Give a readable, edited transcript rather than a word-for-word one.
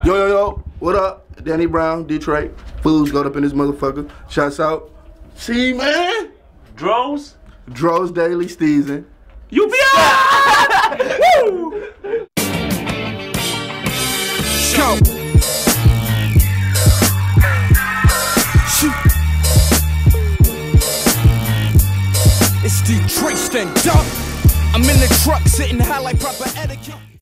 Yo, what up? Danny Brown, Detroit. Fools got up in this motherfucker. Shouts out. See, man. DrozDailySteezin. You be Woo! Go. Shoot. It's DrozDailySteezin.Dk. I'm in the truck sitting high like proper etiquette.